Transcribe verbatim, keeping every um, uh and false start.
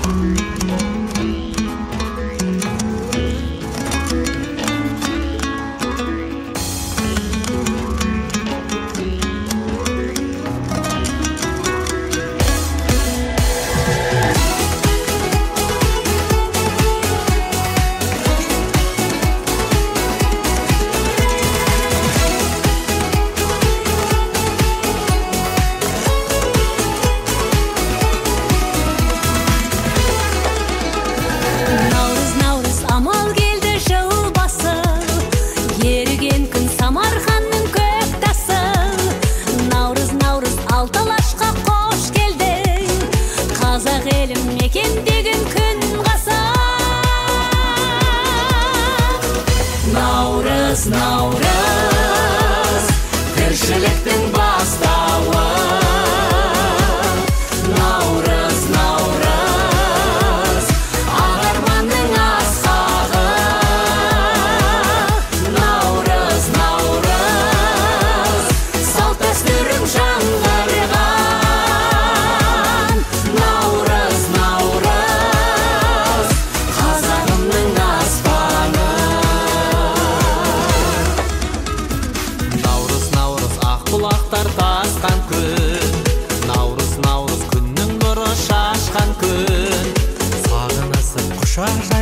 Наурыз, тіршіліктің бастауы. Наурыз, наурыз, ақ арманның асқағы. Наурыз, наурыз, салт дәстүрің жаңғырған. Наурыз, наурыз, қазағымның аспаны. Бұлақтар тасқан күн, наурыз, наурыз күннің нұры шашқан күн, сағынысып құшақ